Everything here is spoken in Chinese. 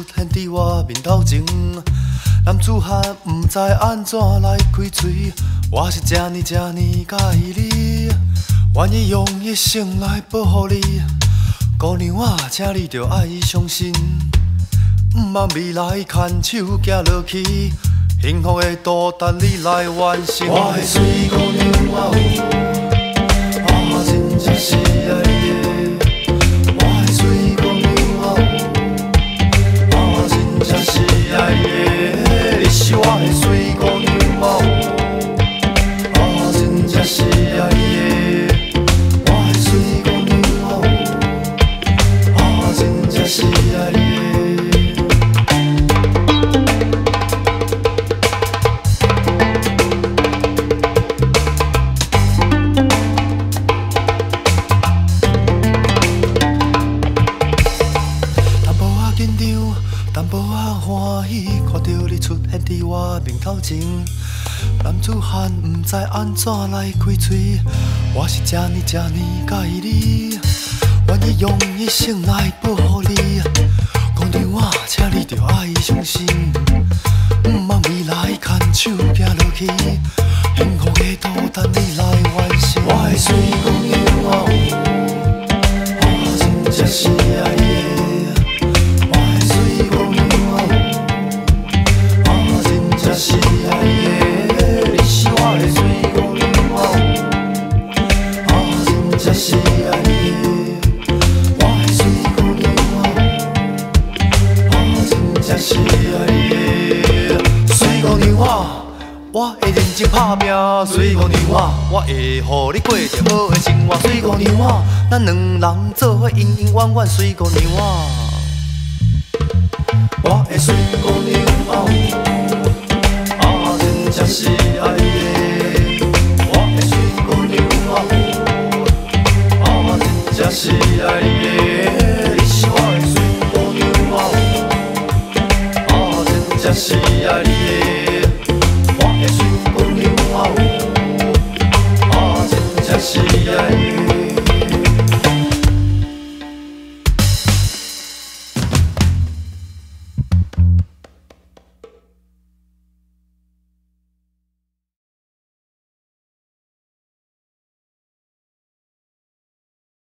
现伫我面头前。男子汉毋知安怎来开嘴，我是这呢介意你，愿意用一生来保护你。姑娘我，请你着爱相信，毋茫未来牵手行落去，幸福的路等你来完成。我的水姑娘我有，我真正是爱你的。我的水姑娘我有，我真正是爱你的。你是我的水姑娘我有，我真正是爱你的。我的水姑娘我有，我真正是爱你的。淡薄仔欢喜，看到你出现伫我面头前。男子汉毋知安怎来开嘴，我是这呢介意你，愿意用一生来保护你。姑娘我，请你着爱相信，毋茫未来牵手行落去，幸福的路等你来完成。我的水姑娘我有，我真正是爱你的。是爱你的，你是我的水姑娘我有，我真正是爱你的。我的水姑娘我有，我真正是爱你的。水姑娘我会认真打拼。水姑娘我会予你过着好的生活。水姑娘咱两人做伙永永远远。水姑娘我的水姑娘我有。真是爱你的，我的水姑娘我有，我真正是爱你的。你是我的水姑娘我有，我真正是爱你的。